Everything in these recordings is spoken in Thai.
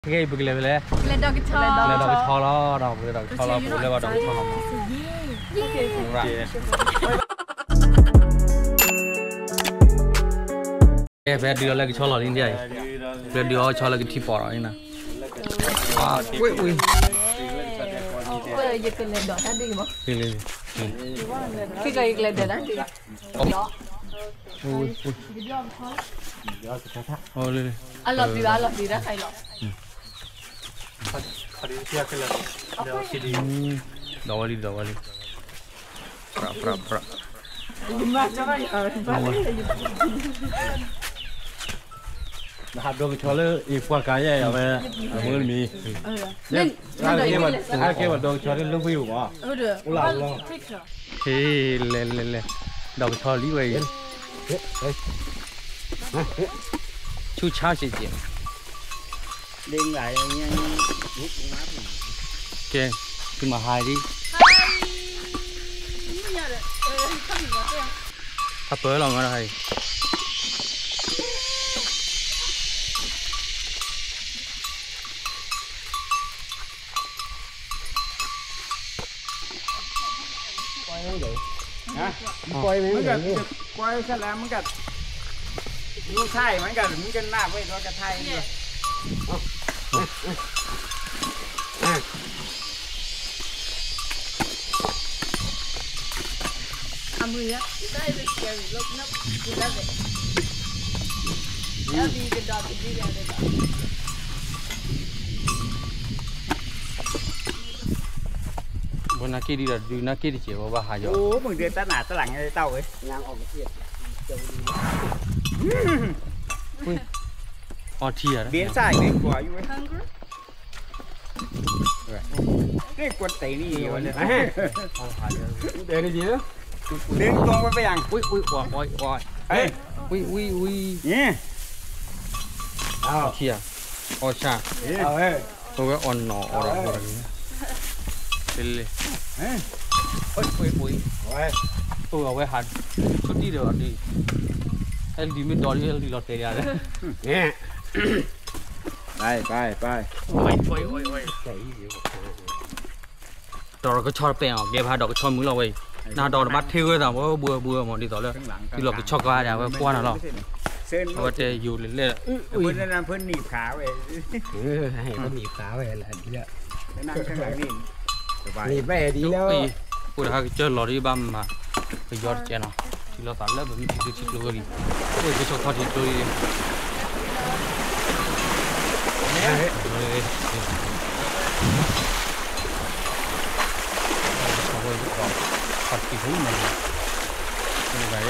cái bực lề lề lề đọc cái lề đọc cái cho lo đọc cho lo bực lề vào đọc cho lo cái về đưa lại cái cho lo đi đây về đưa cho lại cái thịt bò này nè ui ui bây giờ cái lề đọc đã đi không cái lề đọc đã đi ui ui ôi 알로 비라 ଖାଇଲ 더워리 프라 hạt đồ cho nó ít qua cái này về mưa mì nên hai cái đồ cho nó lưng view mà thì lên đầu cho lý vậy chú cháu sẽ gì điên lại nha ok cứ mà hai đi thật tối lòng nó này quay sao làm cáiลูกไทยมันกันหน้าไว้ตัวกระไทยเนี่ยทำมือได้เลยเกี่ยวลบนับกินได้เลยแล้วดีกันดอกดีกันเลยบนนักกีฬาดูนักกีฬาเจียวว่าหายอยู่โอ้มึงเดินตาหนาตาหลังไอ้เต่าเอ้ยยางออกเสียอ๋อเทียเบี้ยใส่เด็กกว่าอยู่เด็กกว่าตีนี่วันนี้เดี๋ยวนี่จีนะเดินตรงไปยังอุ้ยเฮ้ยอุ้ยนี่เทียอ๋อชาเอาเฮ้ยตัวก็อ่อนหนออะไรนี่เป็นเลยอุ้ยตัวเอาไว้หันชุดนี้เดี๋ยวดีLD ไม่ดอลลี่ LD หลอดเตะยาเลยเนี่ยไปดอกก็ชอบแปลงออกเก็บหาดอกก็ชอบมือเราไว้หน้าดอกบัดเที่ยวแต่ว่าเบื่อหมดดีต่อเลยที่เราก็ชอบกันอย่างว่าป้อนเราว่าจะอยู่เรื่อยๆเพื่อนนั่นเพื่อนหนีบขาไว้ให้เขาหนีบขาไว้แหละดีแล้วนั่งข้างหลังนี่หนีบไปดีแล้วพูดถึงเจอลอรี่บัมมาไปยอดเจนอ่ะที่เราตัดแล้วแบบนี้ที่ชิคลูกเลยโอ้ยไปชอบทอดที่ตัวนี้ผัดกี่ทุ่มเลยนี่ไง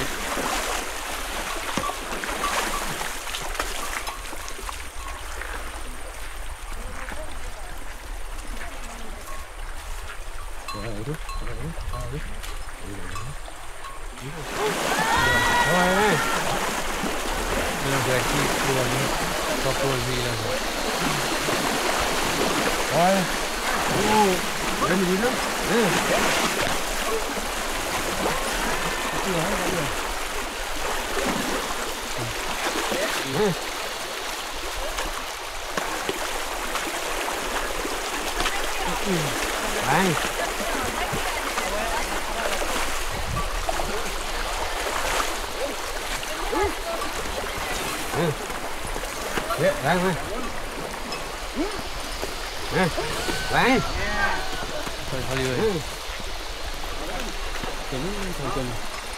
เราจะที่ตัวนี้ก็ตัวนี้แล้วโอ้ยเล่นดีนะไปไปเขาเลยถึงจน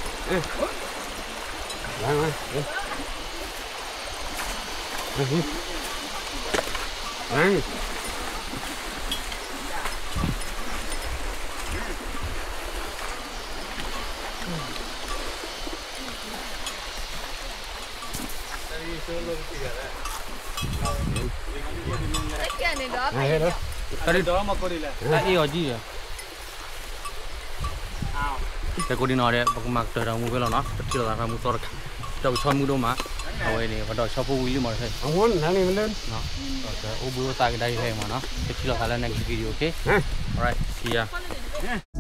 tadi doang mau kori lah tadi oji yaแต่กูดีนอเนี่ยบางมักเจอเรามือเราเนาะที่เราทำมือตัวเราชอบมือดูมาเอาไว้เนี่ยเขาชอบพูดวิลลี่มาใช่เอาวนนั่นนี่มันเล่นเนาะโอ้บูตายกันได้แพงมาเนาะที่เราทำแล้วในวิดีโอโอเค alright see ya